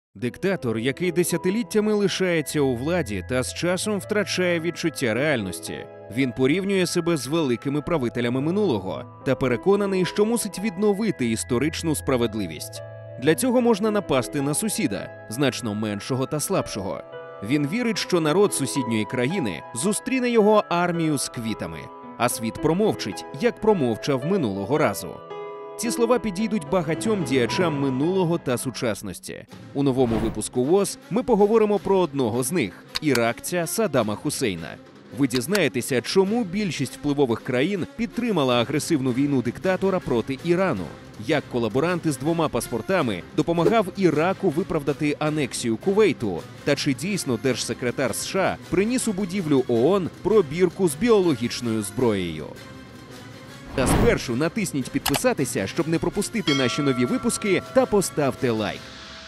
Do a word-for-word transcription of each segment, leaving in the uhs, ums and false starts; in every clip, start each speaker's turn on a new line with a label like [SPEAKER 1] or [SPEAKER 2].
[SPEAKER 1] Диктатор, який десятиліттями лишається у владі та з часом втрачає відчуття реальності. Він порівнює себе з великими правителями минулого та переконаний, що мусить відновити історичну справедливість. Для цього можна напасти на сусіда, значно меншого та слабшого. Він вірить, що народ сусідньої країни зустріне його армію з квітами, а світ промовчить, як промовчав минулого разу. Ці слова підійдуть багатьом діячам минулого та сучасності. У новому випуску ВОЗ ми поговоримо про одного з них – іракця Саддама Хусейна. Ви дізнаєтеся, чому більшість впливових країн підтримала агресивну війну диктатора проти Ірану, як колаборант із двома паспортами допомагав Іраку виправдати анексію Кувейту, та чи дійсно держсекретар США приніс у будівлю ООН пробірку з біологічною зброєю. Та спершу натисніть підписатися, щоб не пропустити наші нові випуски, та поставте лайк.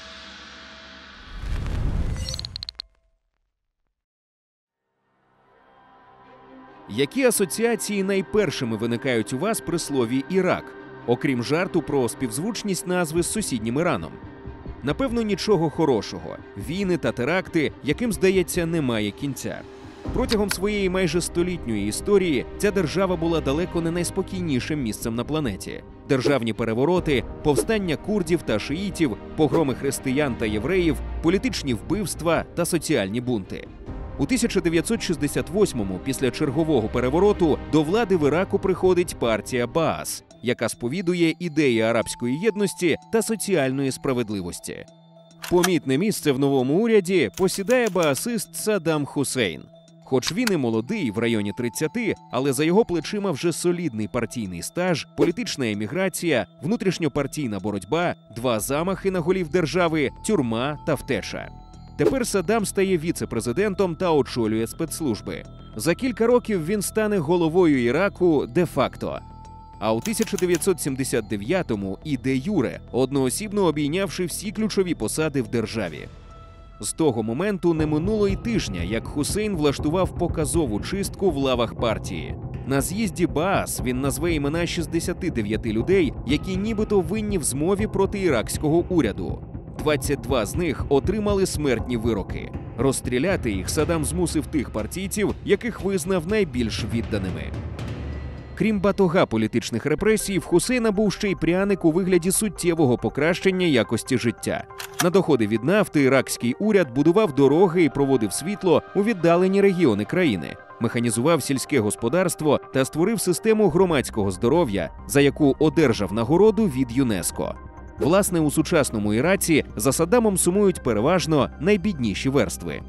[SPEAKER 1] Які асоціації найпершими виникають у вас при слові «Ірак», окрім жарту про співзвучність назви з сусіднім Іраном? Напевно, нічого хорошого. Війни та теракти, яким, здається, немає кінця. Протягом своєї майже столітньої історії ця держава була далеко не найспокійнішим місцем на планеті. Державні перевороти, повстання курдів та шиїтів, погроми християн та євреїв, політичні вбивства та соціальні бунти. У тисяча дев'ятсот шістдесят восьмому, після чергового перевороту, до влади в Іраку приходить партія Баас, яка сповідує ідеї арабської єдності та соціальної справедливості. Помітне місце в новому уряді посідає баасист Саддам Хусейн. Хоч він і молодий, в районі тридцяти, але за його плечима вже солідний партійний стаж, політична еміграція, внутрішньопартійна боротьба, два замахи на голів держави, тюрма та втеча. Тепер Саддам стає віце-президентом та очолює спецслужби. За кілька років він стане головою Іраку де-факто. А у тисяча дев'ятсот сімдесят дев'ятому і де-юре, одноосібно обійнявши всі ключові посади в державі. З того моменту не минуло й тижня, як Хусейн влаштував показову чистку в лавах партії. На з'їзді Баас він назве імена шістдесяти дев'яти людей, які нібито винні в змові проти іракського уряду. двадцять два з них отримали смертні вироки. Розстріляти їх Саддам змусив тих партійців, яких визнав найбільш відданими. Крім батога політичних репресій, в Хусейна був ще й пряник у вигляді суттєвого покращення якості життя. На доходи від нафти іракський уряд будував дороги і проводив світло у віддалені регіони країни, механізував сільське господарство та створив систему громадського здоров'я, за яку одержав нагороду від ЮНЕСКО. Власне, у сучасному Іраці за Саддамом сумують переважно найбідніші верстви.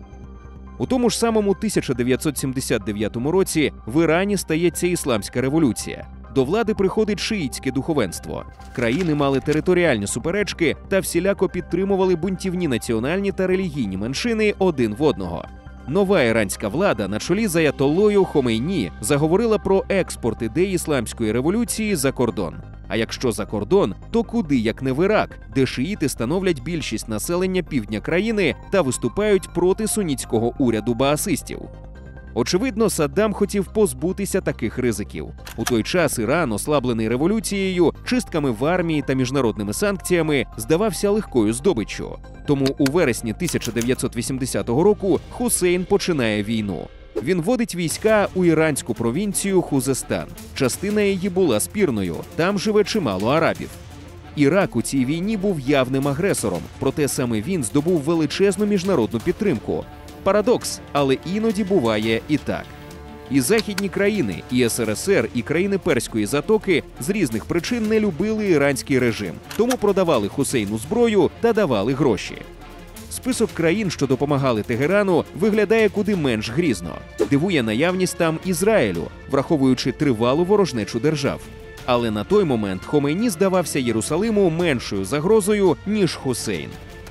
[SPEAKER 1] У тому ж самому тисяча дев'ятсот сімдесят дев'ятому році в Ірані стається ісламська революція. До влади приходить шиїтське духовенство. Країни мали територіальні суперечки та всіляко підтримували бунтівні національні та релігійні меншини один в одного. Нова іранська влада на чолі з аятоллою Хомейні заговорила про експорт ідей ісламської революції за кордон. А якщо за кордон, то куди, як не в Ірак, де шиїти становлять більшість населення півдня країни та виступають проти сунітського уряду баасистів. Очевидно, Саддам хотів позбутися таких ризиків. У той час Іран, ослаблений революцією, чистками в армії та міжнародними санкціями, здавався легкою здобиччю. Тому у вересні тисяча дев'ятсот вісімдесятого року Хусейн починає війну. Він вводить війська у іранську провінцію Хузестан. Частина її була спірною, там живе чимало арабів. Ірак у цій війні був явним агресором, проте саме він здобув величезну міжнародну підтримку. Парадокс, але іноді буває і так. І західні країни, і ес ер ес ер, і країни Перської затоки з різних причин не любили іранський режим, тому продавали Хусейну зброю та давали гроші. Список країн, що допомагали Тегерану, виглядає куди менш грізно. Дивує наявність там Ізраїлю, враховуючи тривалу ворожнечу держав. Але на той момент Хомейні здавався Єрусалиму меншою загрозою, ніж Хусейн.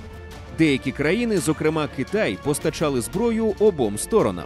[SPEAKER 1] Деякі країни, зокрема Китай, постачали зброю обом сторонам.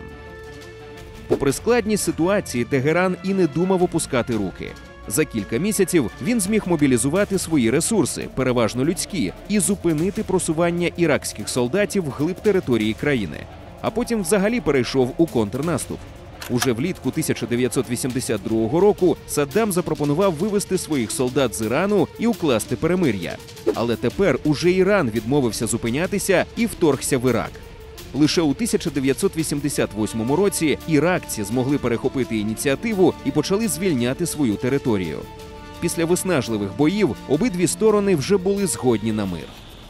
[SPEAKER 1] Попри складність ситуації, Тегеран і не думав опускати руки. За кілька місяців він зміг мобілізувати свої ресурси, переважно людські, і зупинити просування іракських солдатів вглиб території країни. А потім взагалі перейшов у контрнаступ. Уже влітку тисяча дев'ятсот вісімдесят другого року Саддам запропонував вивести своїх солдат з Ірану і укласти перемир'я. Але тепер уже Іран відмовився зупинятися і вторгся в Ірак. Лише у тисяча дев'ятсот вісімдесят восьмому році іракці змогли перехопити ініціативу і почали звільняти свою територію. Після виснажливих боїв обидві сторони вже були згодні на мир.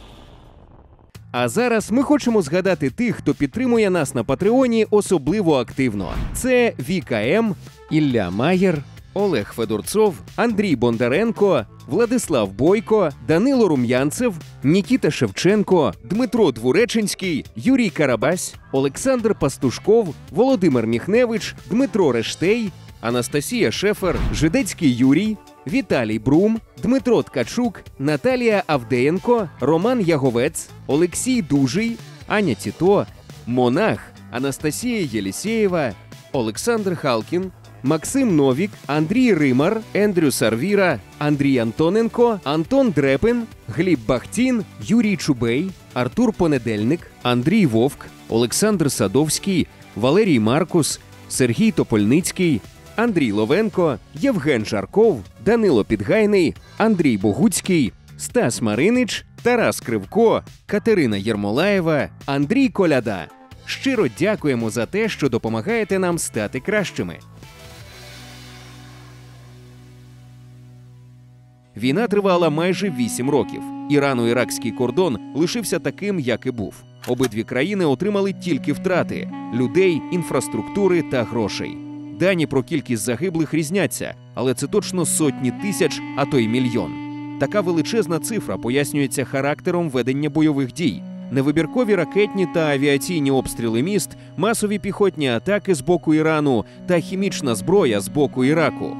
[SPEAKER 1] А зараз ми хочемо згадати тих, хто підтримує нас на Патреоні особливо активно. Це Віка М, Ілля Маєр, Олег Федорцов, Андрій Бондаренко, Владислав Бойко, Данило Рум'янцев, Нікіта Шевченко, Дмитро Двуреченський, Юрій Карабась, Олександр Пастушков, Володимир Міхневич, Дмитро Рештей, Анастасія Шефер, Жидецький Юрій, Віталій Брум, Дмитро Ткачук, Наталія Авдеєнко, Роман Яговець, Олексій Дужий, Аня Тіто, Монах, Анастасія Єлісєєва, Олександр Халкін, Максим Новік, Андрій Римар, Ендрю Сарвіра, Андрій Антоненко, Антон Дрепин, Гліб Бахтін, Юрій Чубей, Артур Понедельник, Андрій Вовк, Олександр Садовський, Валерій Маркус, Сергій Топольницький, Андрій Ловенко, Євген Жарков, Данило Підгайний, Андрій Богуцький, Стас Маринич, Тарас Кривко, Катерина Єрмолаєва, Андрій Коляда. Щиро дякуємо за те, що допомагаєте нам стати кращими. Війна тривала майже вісім років. Ірано-іракський кордон лишився таким, як і був. Обидві країни отримали тільки втрати – людей, інфраструктури та грошей. Дані про кількість загиблих різняться, але це точно сотні тисяч, а то й мільйон. Така величезна цифра пояснюється характером ведення бойових дій. Невибіркові ракетні та авіаційні обстріли міст, масові піхотні атаки з боку Ірану та хімічна зброя з боку Іраку.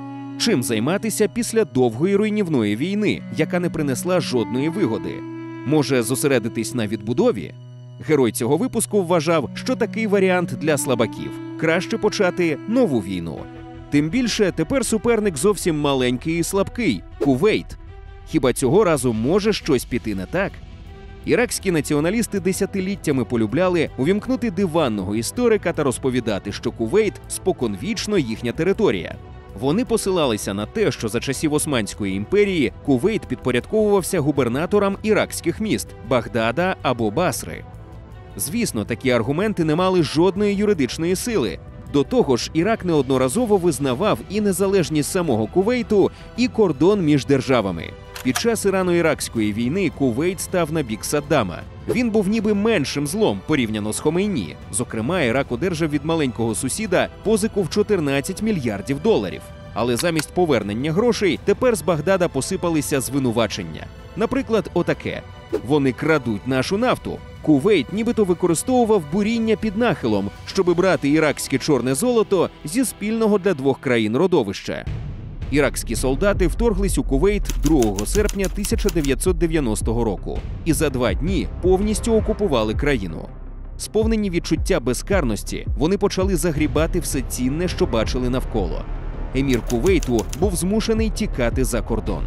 [SPEAKER 1] Чим займатися після довгої руйнівної війни, яка не принесла жодної вигоди? Може, зосередитись на відбудові? Герой цього випуску вважав, що такий варіант для слабаків. Краще почати нову війну. Тим більше, тепер суперник зовсім маленький і слабкий – Кувейт. Хіба цього разу може щось піти не так? Іракські націоналісти десятиліттями полюбляли увімкнути диванного історика та розповідати, що Кувейт – споконвічно їхня територія. Вони посилалися на те, що за часів Османської імперії Кувейт підпорядковувався губернаторам іракських міст – Багдада або Басри. Звісно, такі аргументи не мали жодної юридичної сили. До того ж, Ірак неодноразово визнавав і незалежність самого Кувейту, і кордон між державами. Під час Ірано-іракської війни Кувейт став на бік Саддама. Він був ніби меншим злом порівняно з Хомейні. Зокрема, Ірак одержав від маленького сусіда позику в чотирнадцять мільярдів доларів. Але замість повернення грошей тепер з Багдада посипалися звинувачення. Наприклад, отаке. Вони крадуть нашу нафту. Кувейт нібито використовував буріння під нахилом, щоби брати іракське чорне золото зі спільного для двох країн родовища. Іракські солдати вторглись у Кувейт другого серпня тисяча дев'ятсот дев'яностого року і за два дні повністю окупували країну. Сповнені відчуття безкарності, вони почали загрібати все цінне, що бачили навколо. Емір Кувейту був змушений тікати за кордон.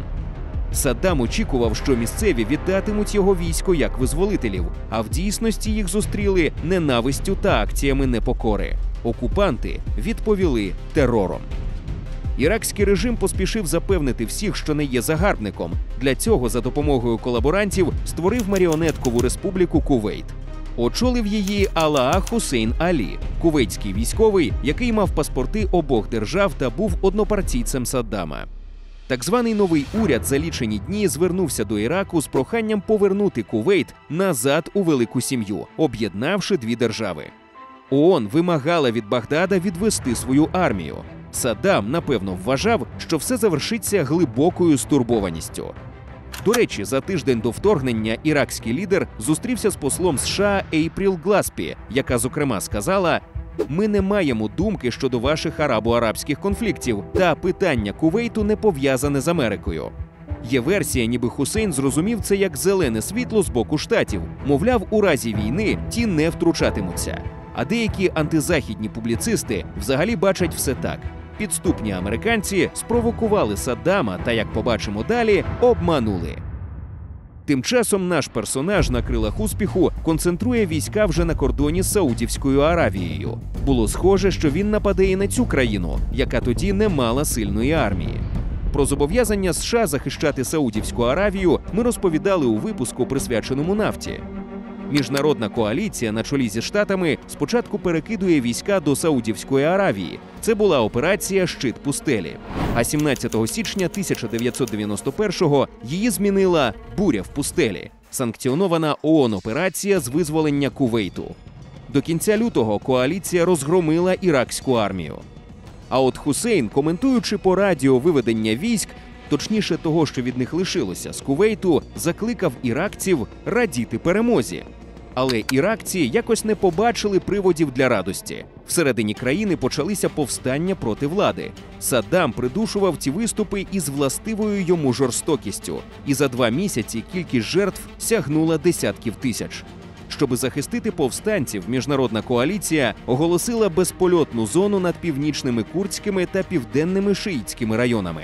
[SPEAKER 1] Саддам очікував, що місцеві віддатимуть його військо як визволителів, а в дійсності їх зустріли ненавистю та акціями непокори. Окупанти відповіли терором. Іракський режим поспішив запевнити всіх, що не є загарбником. Для цього за допомогою колаборантів створив маріонеткову республіку Кувейт. Очолив її Алаа Хусейн Алі, кувейтський військовий, який мав паспорти обох держав та був однопартійцем Саддама. Так званий новий уряд за лічені дні звернувся до Іраку з проханням повернути Кувейт назад у велику сім'ю, об'єднавши дві держави. ООН вимагала від Багдада відвести свою армію. Саддам, напевно, вважав, що все завершиться глибокою стурбованістю. До речі, за тиждень до вторгнення іракський лідер зустрівся з послом США Ейпріл Гласпі, яка, зокрема, сказала: «Ми не маємо думки щодо ваших арабо-арабських конфліктів, та питання Кувейту не пов'язане з Америкою». Є версія, ніби Хусейн зрозумів це як зелене світло з боку Штатів. Мовляв, у разі війни ті не втручатимуться. А деякі антизахідні публіцисти взагалі бачать все так. Підступні американці спровокували Саддама та, як побачимо далі, обманули. Тим часом наш персонаж на крилах успіху концентрує війська вже на кордоні з Саудівською Аравією. Було схоже, що він нападе і на цю країну, яка тоді не мала сильної армії. Про зобов'язання США захищати Саудівську Аравію ми розповідали у випуску, присвяченому нафті. Міжнародна коаліція на чолі зі Штатами спочатку перекидує війська до Саудівської Аравії. Це була операція «Щит пустелі». А сімнадцятого січня тисяча дев'ятсот дев'яносто першого її змінила «Буря в пустелі» – санкціонована ООН операція з визволення Кувейту. До кінця лютого коаліція розгромила іракську армію. А от Хусейн, коментуючи по радіо виведення військ, точніше того, що від них лишилося, з Кувейту, закликав іракців радіти перемозі. Але іракці якось не побачили приводів для радості. Всередині країни почалися повстання проти влади. Саддам придушував ці виступи із властивою йому жорстокістю. І за два місяці кількість жертв сягнула десятків тисяч. Щоби захистити повстанців, міжнародна коаліція оголосила безпольотну зону над північними курдськими та південними шиїтськими районами.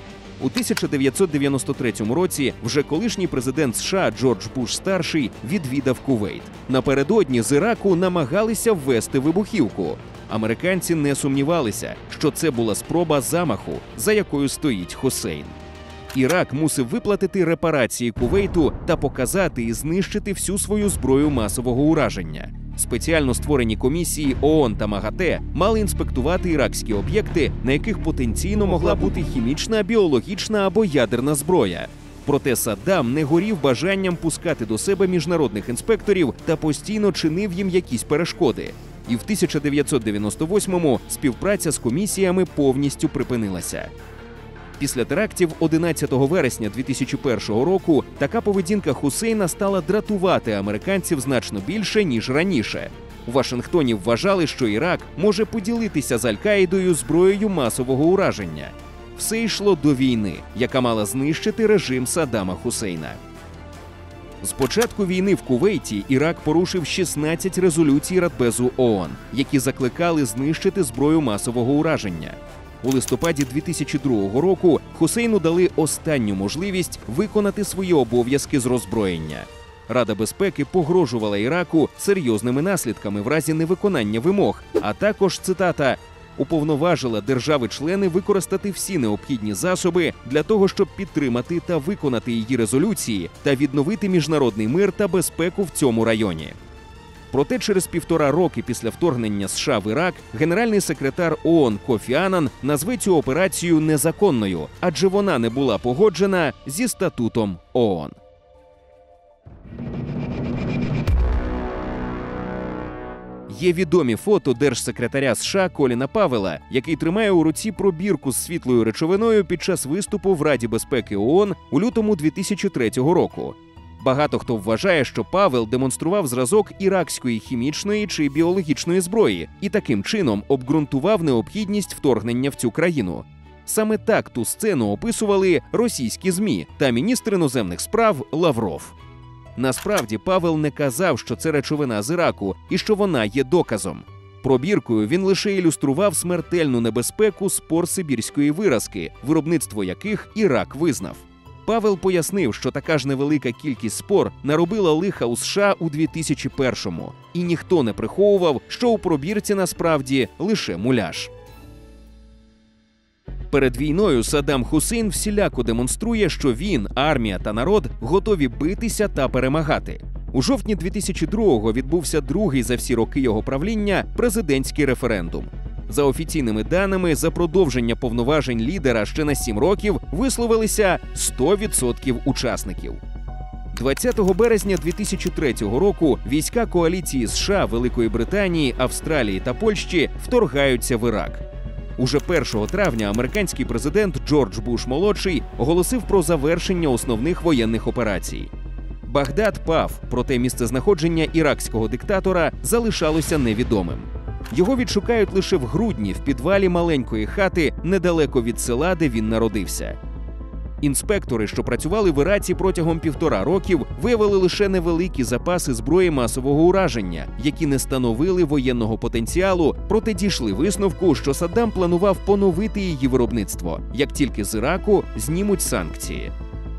[SPEAKER 1] У тисяча дев'ятсот дев'яносто третьому році вже колишній президент США Джордж Буш-старший відвідав Кувейт. Напередодні з Іраку намагалися ввести вибухівку. Американці не сумнівалися, що це була спроба замаху, за якою стоїть Хусейн. Ірак мусив виплатити репарації Кувейту та показати і знищити всю свою зброю масового ураження. Спеціально створені комісії ООН та МАГАТЕ мали інспектувати іракські об'єкти, на яких потенційно могла бути хімічна, біологічна або ядерна зброя. Проте Саддам не горів бажанням пускати до себе міжнародних інспекторів та постійно чинив їм якісь перешкоди. І в тисяча дев'ятсот дев'яносто восьмому співпраця з комісіями повністю припинилася. Після терактів одинадцятого вересня дві тисячі першого року така поведінка Хусейна стала дратувати американців значно більше, ніж раніше. У Вашингтоні вважали, що Ірак може поділитися з Аль-Каїдою зброєю масового ураження. Все йшло до війни, яка мала знищити режим Саддама Хусейна. З початку війни в Кувейті Ірак порушив шістнадцять резолюцій Радбезу ООН, які закликали знищити зброю масового ураження. У листопаді дві тисячі другого року Хусейну дали останню можливість виконати свої обов'язки з роззброєння. Рада безпеки погрожувала Іраку серйозними наслідками в разі невиконання вимог, а також, цитата, уповноважила держави-члени використати всі необхідні засоби для того, щоб підтримати та виконати її резолюції та відновити міжнародний мир та безпеку в цьому районі. Проте через півтора роки після вторгнення США в Ірак генеральний секретар ООН Кофі Аннан назве цю операцію незаконною, адже вона не була погоджена зі статутом ООН. Є відомі фото держсекретаря США Коліна Павела, який тримає у руці пробірку з світлою речовиною під час виступу в Раді безпеки ООН у лютому дві тисячі третього року. Багато хто вважає, що Павел демонстрував зразок іракської хімічної чи біологічної зброї і таким чином обґрунтував необхідність вторгнення в цю країну. Саме так ту сцену описували російські ЗМІ та міністр іноземних справ Лавров. Насправді Павел не казав, що це речовина з Іраку і що вона є доказом. Пробіркою він лише ілюстрував смертельну небезпеку спор сибірської виразки, виробництво яких Ірак визнав. Павел пояснив, що така ж невелика кількість спор наробила лиха у США у дві тисячі першому, і ніхто не приховував, що у пробірці насправді лише муляж. Перед війною Саддам Хусейн всіляко демонструє, що він, армія та народ готові битися та перемагати. У жовтні дві тисячі другого відбувся другий за всі роки його правління президентський референдум. За офіційними даними, за продовження повноважень лідера ще на сім років висловилися сто відсотків учасників. двадцятого березня дві тисячі третього року війська коаліції США, Великої Британії, Австралії та Польщі вторгаються в Ірак. Уже першого травня американський президент Джордж Буш-молодший оголосив про завершення основних воєнних операцій. Багдад пав, проте місцезнаходження іракського диктатора залишалося невідомим. Його відшукають лише в грудні в підвалі маленької хати недалеко від села, де він народився. Інспектори, що працювали в Іраці протягом півтора років, виявили лише невеликі запаси зброї масового ураження, які не становили воєнного потенціалу, проте дійшли висновку, що Саддам планував поновити її виробництво, як тільки з Іраку знімуть санкції.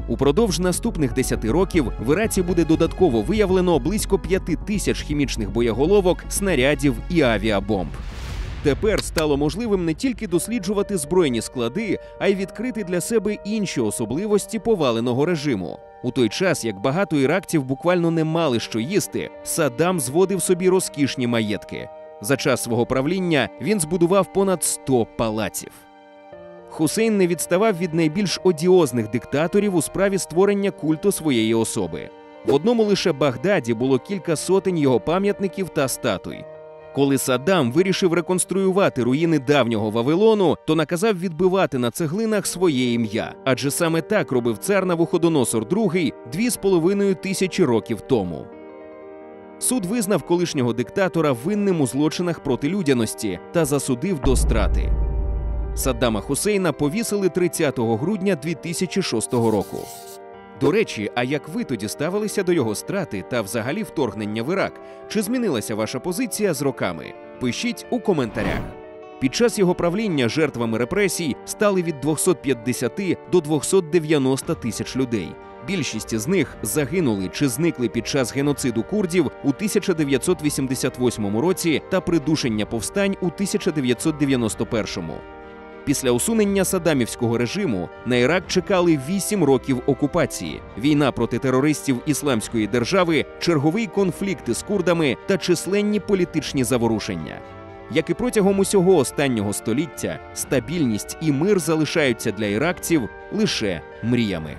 [SPEAKER 1] Упродовж наступних десяти років в Іраці буде додатково виявлено близько п'яти тисяч хімічних боєголовок, снарядів і авіабомб. Тепер стало можливим не тільки досліджувати збройні склади, а й відкрити для себе інші особливості поваленого режиму. У той час, як багато іракців буквально не мали що їсти, Саддам зводив собі розкішні маєтки. За час свого правління він збудував понад сто палаців. Хусейн не відставав від найбільш одіозних диктаторів у справі створення культу своєї особи. В одному лише Багдаді було кілька сотень його пам'ятників та статуй. Коли Саддам вирішив реконструювати руїни давнього Вавилону, то наказав відбивати на цеглинах своє ім'я. Адже саме так робив цар Навуходоносор другий дві з половиною тисячі років тому. Суд визнав колишнього диктатора винним у злочинах проти людяності та засудив до страти. Саддама Хусейна повісили тридцятого грудня дві тисячі шостого року. До речі, а як ви тоді ставилися до його страти та взагалі вторгнення в Ірак? Чи змінилася ваша позиція з роками? Пишіть у коментарях. Під час його правління жертвами репресій стали від двохсот п'ятдесяти до двохсот дев'яноста тисяч людей. Більшість з них загинули чи зникли під час геноциду курдів у тисяча дев'ятсот вісімдесят восьмому році та придушення повстань у тисяча дев'ятсот дев'яносто першому. Після усунення саддамівського режиму на Ірак чекали вісім років окупації, війна проти терористів Ісламської держави, черговий конфлікт з курдами та численні політичні заворушення. Як і протягом усього останнього століття, стабільність і мир залишаються для іракців лише мріями.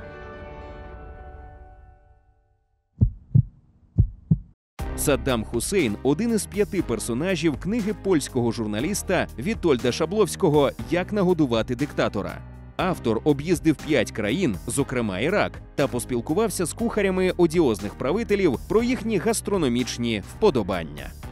[SPEAKER 1] Саддам Хусейн – один із п'яти персонажів книги польського журналіста Вітольда Шабловського «Як нагодувати диктатора». Автор об'їздив п'ять країн, зокрема Ірак, та поспілкувався з кухарями одіозних правителів про їхні гастрономічні вподобання.